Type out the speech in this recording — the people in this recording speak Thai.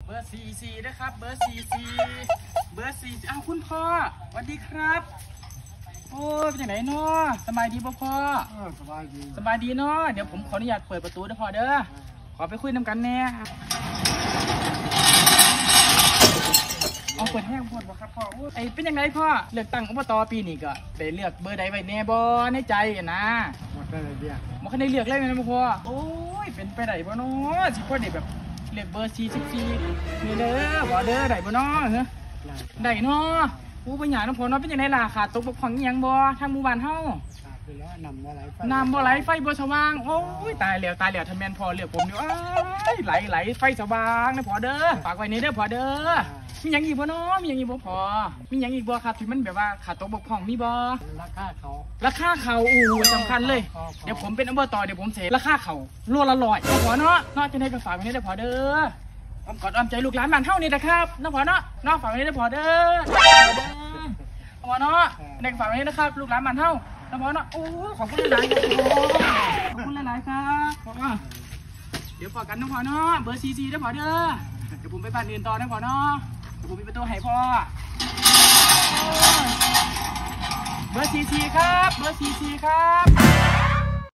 เบอร์44นะครับเบอร์44อ้าวคุณพ่อสวัสดีครับโอ้ยเป็นยังไงเนาะสบายดีป่ะพ่อสบายดีเนาะเดี๋ยวผมขออนุญาตเปิดประตูด้วยพ่อเด้อขอไปคุยน้ำกันแน่เอาเปิดแห้งพอดบ่ครับพ่อไอ้เป็นยังไงพ่อเลือกตั้งอบต.ปีนี้ก็ได้เลือกเบอร์ใดไว้แน่บ่ในใจนะหมดได้เลยเดียวบ่คันได้เลือกเลยนะพ่อโอ้ยเป็นไปได้บ่เนาะสิพ่อได้แบบเลือกเบอร์44นี่เด้อบ่เด้อได้บ่เนาะเหรอได้เนาะผู้บริหารน้องพ่อเนาะเป็นยังไงล่ะขาดตกบกพร่องอีหยังบ่ทางหมู่บ้านเฮาน้ำบ่ไหลไฟบ่สว่างโอ้ยตายแล้วถ้าแม่นพ่อเลือกผมอยู่ไหลไฟสว่างนะพ่อเด้อฝากไว้นี่เด้อพ่อเด้อมีหยังอีกบ่เนาะมีหยังอีกบ่พอมีหยังอีกบ่ครับที่มันแบบว่าขาดตกบกพร่องมีบ่ราคาเขาอู้สำคัญเลยเดี๋ยวผมเป็นอบต.เดี๋ยวผมเสราคาเขาโลละ100พ่อเนาะจะได้ก็ฝากไว้นี่เด้อพ่อเด้ออ้อมกอดอ้อมใจลูกหลานบ้านเฮานี่นะครับน้องพ่อเนาะฝากไว้นี่เด้อพ่อเด้อพ่อเนาะเด็กฝากไว้นี่นะครับลูกหลานบ้านเฮาน้องพ่อเนาะโอ้ขอบคุณหลายๆขอบคุณหลายๆครับพ่อเดี๋ยวฝากกันน้องพ่อเนาะเบอร์44เด้อพ่อเด้อเดี๋ยวผมไปบ้านอื่นต่อนะพ่อเนาะเดี๋ยวผมมีประตูให้พ่อเบอร์44ครับเบอร์44ครับ